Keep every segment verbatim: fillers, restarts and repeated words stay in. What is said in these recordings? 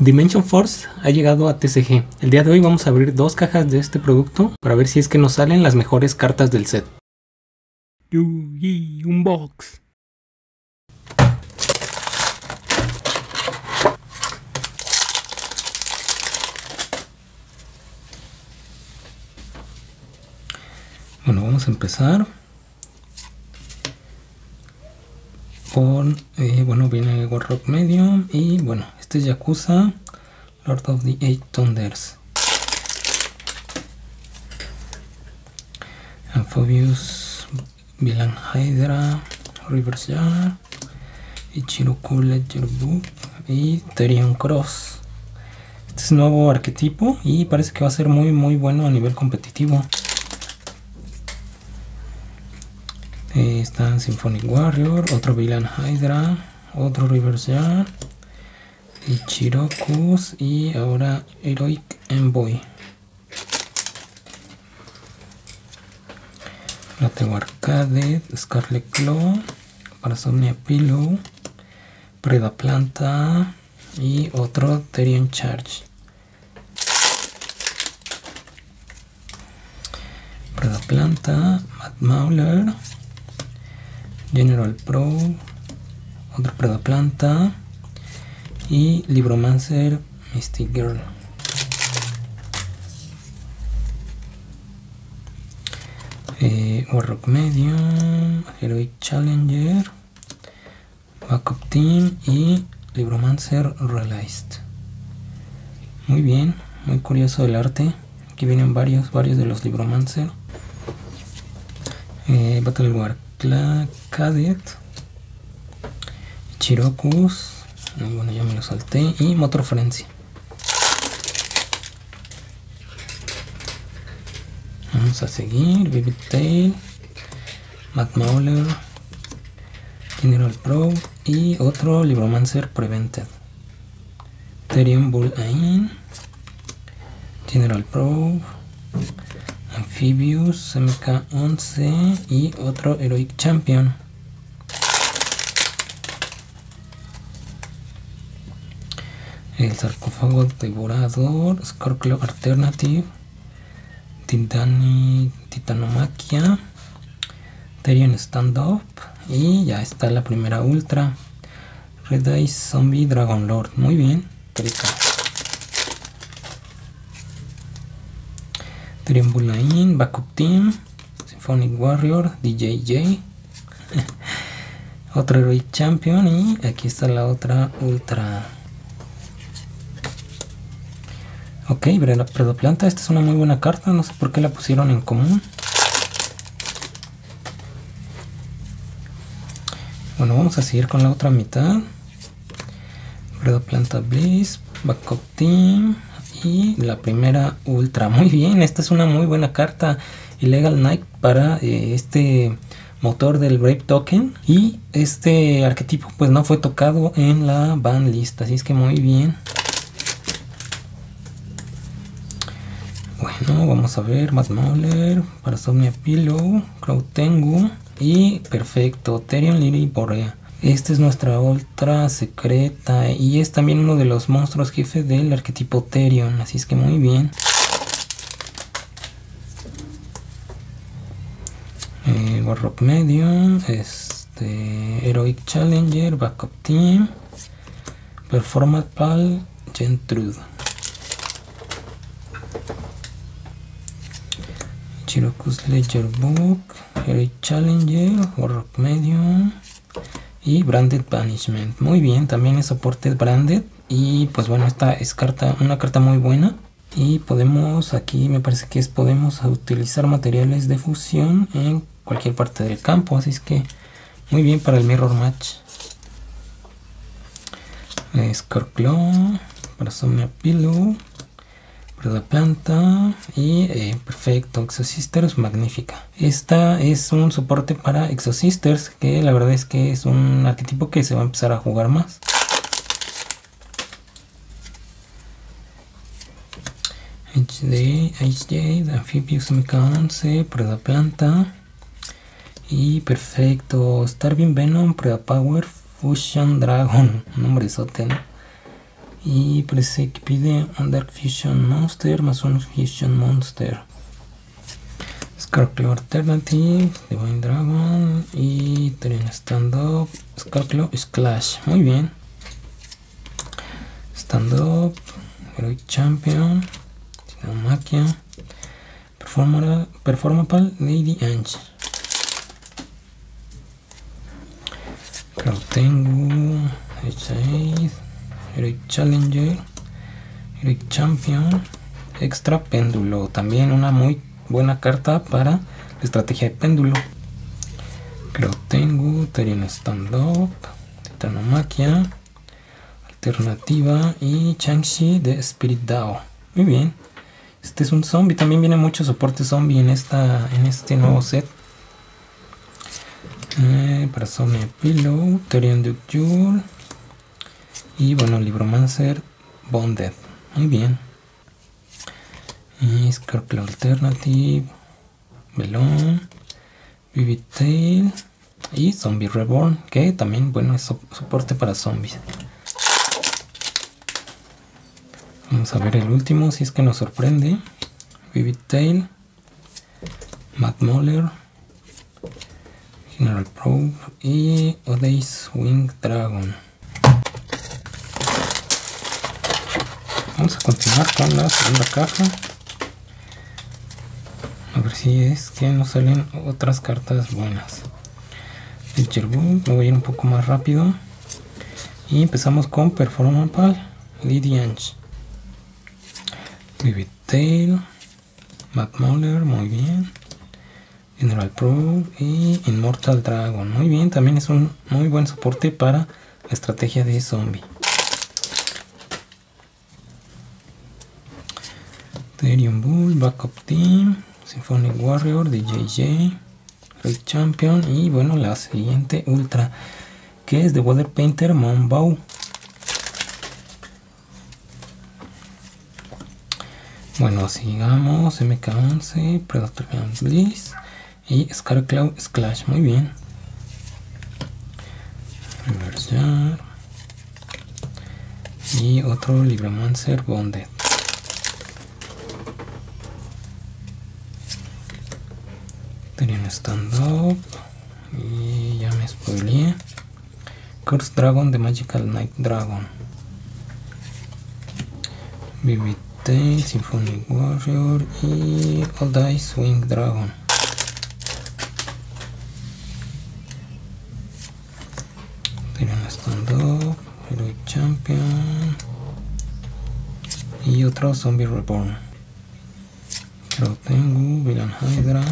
Dimension Force ha llegado a T C G. El día de hoy vamos a abrir dos cajas de este producto para ver si es que nos salen las mejores cartas del set. Yu-Gi Unbox. Bueno, vamos a empezar con, eh, bueno, viene Warrock Medium y bueno, este es Yakuza, Lord of the Eight Thunders. Amphibious, Villain Hydra, Reverse Jar, Ichiroku Ledger Book y Therion Cross. Este es un nuevo arquetipo y parece que va a ser muy muy bueno a nivel competitivo. Eh, están Symphonic Warrior, otro Villain Hydra, otro Reverse Jar, Ichirokus y ahora Heroic Envoy. Latego Arcade, Scarlet Claw, Parasomnia Pillow, Predaplanta y otro Therion Charge. Predaplanta, Mad Mauler, General Pro, otro Predaplanta y Libromancer Mystic Girl. Eh, Warrock Medium, Heroic Challenger, Backup Team y Libromancer Realized. Muy bien, muy curioso el arte. Aquí vienen varios, varios de los Libromancer. Eh, Battle War Cadet, Ichirokus, bueno, ya me lo salté, y Motor Frenzy. Vamos a seguir, Vivid Tail, Mad Mauler, General Pro y otro Libromancer Prevented. Therion Bull Ain, General Pro, Amphibious, M K once y otro Heroic Champion. El sarcófago devorador, Scorpio Alternative, Titani, Titanomaquia, Therion Stand Up y ya está la primera ultra, Red Eyes Zombie Dragon Lord. Muy bien, rica. Therion Bullain, Backup Team, Symphonic Warrior, D J J, otro Heroic Champion y aquí está la otra ultra. Ok, Predaplanta, esta es una muy buena carta, no sé por qué la pusieron en común. Bueno, vamos a seguir con la otra mitad. Predaplanta Bliss, Backup Team y la primera ultra. Muy bien, esta es una muy buena carta. Illegal Knight para eh, este motor del Brave Token. Y este arquetipo pues no fue tocado en la ban list, así es que muy bien. Bueno, vamos a ver, Mad Mauler, Parasomnia Pillow, Crow Tengu y perfecto, Therion Lily Borea. Esta es nuestra ultra secreta y es también uno de los monstruos jefes del arquetipo Therion, así es que muy bien. Eh, Warrock Medium, este, Heroic Challenger, Backup Team, Performance Pal, Gentrude. Ichiroku's Ledger Book, Heroic Challenger, Warrock Medium y Branded Banishment. Muy bien, también es soporte Branded y pues bueno, esta es carta, una carta muy buena y podemos, aquí me parece que es, podemos utilizar materiales de fusión en cualquier parte del campo, así es que muy bien para el Mirror Match. eh, Scorpio, Parasomnia Pillow, Predaplanta y eh, perfecto, Exosisters, magnífica. Esta es un soporte para Exosisters, que la verdad es que es un arquetipo que se va a empezar a jugar más. H D, H J, Amphibious M K once, Predaplanta y perfecto, Starving Venom, Predapower, Fusion Dragon, nombre sote, ¿no? Y parece que pide un Dark Fusion Monster más un Fusion Monster. Scarclaw Alternative, Divine Dragon y Therian Stand Up, Scarclaw Splash. Muy bien. Stand Up, Heroic Champion, Titanomaquia, Performapal, Lady Ange. Crowtengu, H-Aid, Heroic Challenger, Heroic Champion, Extra Péndulo. También una muy buena carta para la estrategia de péndulo. Crowtengu, Therian Stand Up, Titanomaquia, Alternativa y Changxi de Spirit Dao. Muy bien. Este es un zombie. También viene mucho soporte zombie en esta en este nuevo set. Eh, para Zombie Pillow, Therian Ducture y bueno, Libromancer Bonded. Muy bien. Y Scarclaw Alternative, Melon, Vivid Tail y Zombie Reborn, que también bueno es soporte para zombies. Vamos a ver el último, si es que nos sorprende. Vivid Tail, Matt Moller, General Probe y Odace Wing Dragon. Vamos a continuar con la segunda caja. A ver si es que nos salen otras cartas buenas. Ledger Book, me voy a ir un poco más rápido. Y empezamos con Performapal, Lady Ange, Vivid Tail, Matt Moller, muy bien. General Probe y Immortal Dragon, muy bien. También es un muy buen soporte para la estrategia de zombie. Therian Bull, Backup Team, Symphonic Warrior de J J, Great Champion y bueno, la siguiente ultra que es de Water Painter Monbow. Bueno, sigamos. M K once, Predator Bliss y Scarclaw Splash. Muy bien. Reverse y otro Libromancer Bonded. Therian Stand Up y ya me spoileé. Curse Dragon de Magical Knight Dragon, Vivid Tail, Symphonic Warrior y Odace Wing Dragon. Therian Stand Up, Heroic Champion y otro Zombie Reborn. Crowtengu, Villain Hydra,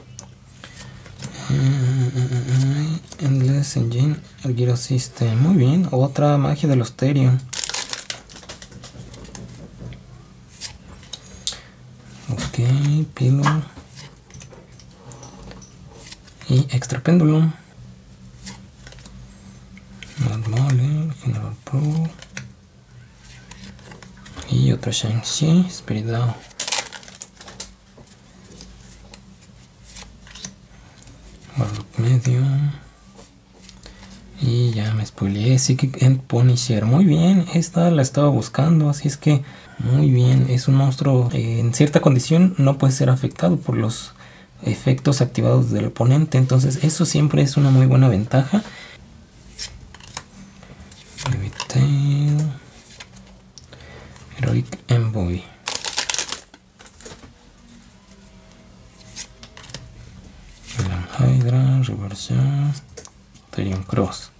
Endless Engine, el Gyro System. Muy bien, otra magia de los Therian. Ok, Pillow y Extra Pendulum, Mad Moller, General Pro y otro Shang-Chi, Spirit Dao. Warlock Medium y ya me spoileé. Psychic End Punisher. Muy bien, esta la estaba buscando, así es que muy bien. Es un monstruo eh, en cierta condición no puede ser afectado por los efectos activados del oponente, entonces eso siempre es una muy buena ventaja. Vivid Tail, Heroic Envoy, Hydra, Reverse, Therian Cross,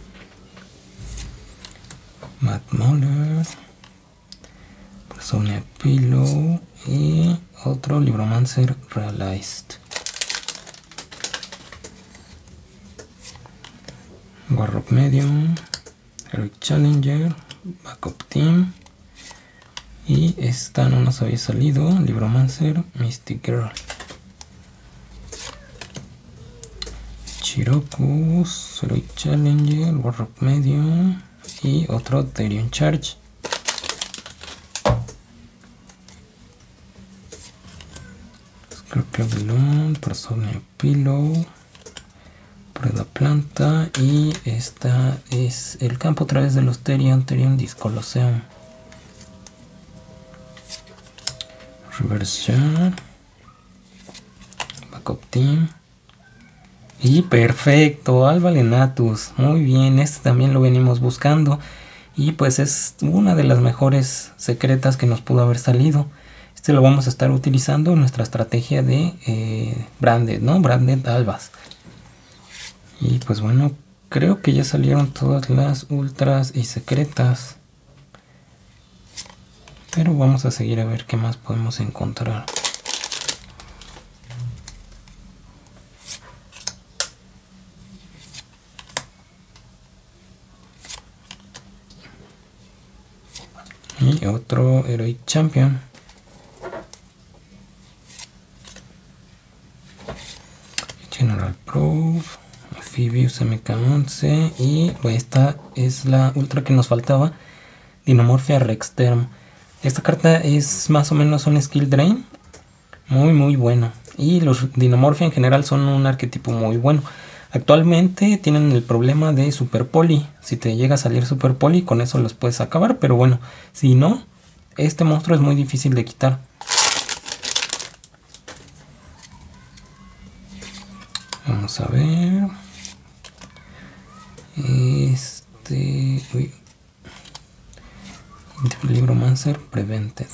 Matt Moller, Persona Pillow y otro Libromancer Realized. Warrock Medium, Heroic Challenger, Backup Team y esta no nos había salido, Libromancer Mystic Girl. Chirokus, Heroic Challenger, Warrock Medium y otro Therian Charge. Scarclaw Balloon, Persona Pillow, Prueba Planta y esta es el campo a través de los Therian, Therian Discoloseum. versión, backup team. Y perfecto, Alba Lenatus, muy bien, este también lo venimos buscando. Y pues es una de las mejores secretas que nos pudo haber salido. Este lo vamos a estar utilizando en nuestra estrategia de eh, Branded, ¿no? Branded Albas. Y pues bueno, creo que ya salieron todas las ultras y secretas. Pero vamos a seguir a ver qué más podemos encontrar. Y otro Heroic Champion. General Proof. Amphibious M K once. Y esta es la ultra que nos faltaba. Dinomorphia Rexterm. Esta carta es más o menos un skill drain. Muy muy bueno. Y los Dinomorphia en general son un arquetipo muy bueno. Actualmente tienen el problema de Super Poli. Si te llega a salir Super Poli, con eso los puedes acabar. Pero bueno, si no, este monstruo es muy difícil de quitar. Vamos a ver. Este... Uy. Libromancer Prevented.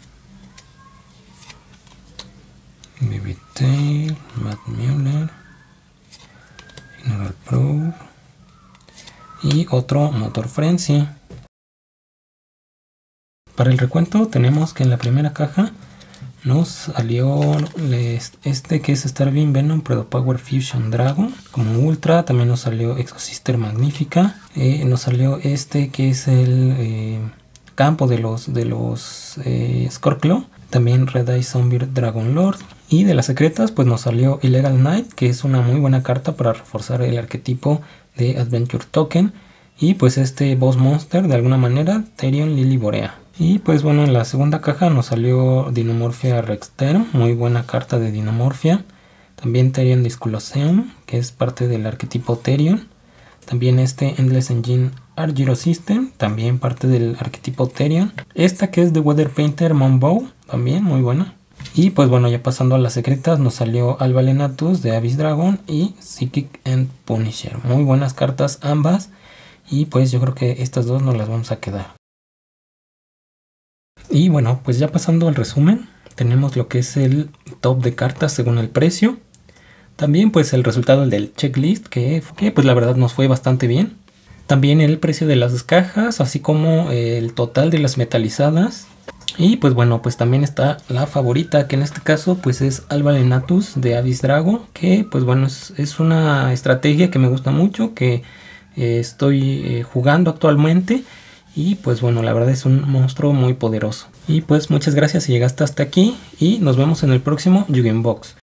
Baby Tail, Matt Mueller, General Pro y otro Motor Frenzy. Para el recuento tenemos que en la primera caja nos salió este que es Starbeam Venom Predapower Fusion Dragon como ultra. También nos salió Exosister Magnífica. Eh, nos salió este que es el eh, campo de los, de los eh, Scorclaw. También Red Eye Zombie Dragon Lord. Y de las secretas pues nos salió Illegal Knight, que es una muy buena carta para reforzar el arquetipo de Adventure Token. Y pues este boss monster de alguna manera, Therion Lilyborea. Y pues bueno, en la segunda caja nos salió Dinomorphia Rexterm, muy buena carta de Dinomorphia. También Therion Disculoseum, que es parte del arquetipo Therion. También este Endless Engine Argyro System, también parte del arquetipo Therion. Esta que es de Weather Painter Monbow, también muy buena. Y pues bueno, ya pasando a las secretas, nos salió Alba Lenatus de Abyss Dragon y Psychic End Punisher. Muy buenas cartas ambas. Y pues yo creo que estas dos nos las vamos a quedar. Y bueno, pues ya pasando al resumen, tenemos lo que es el top de cartas según el precio. También pues el resultado del checklist, que, que pues la verdad nos fue bastante bien. También el precio de las cajas, así como el total de las metalizadas. Y pues bueno, pues también está la favorita, que en este caso pues es Alba Lenatus de Abyss Dragon. Que pues bueno, es, es una estrategia que me gusta mucho, que eh, estoy eh, jugando actualmente. Y pues bueno, la verdad es un monstruo muy poderoso. Y pues muchas gracias si llegaste hasta aquí y nos vemos en el próximo Yu-Gi-Oh! Box.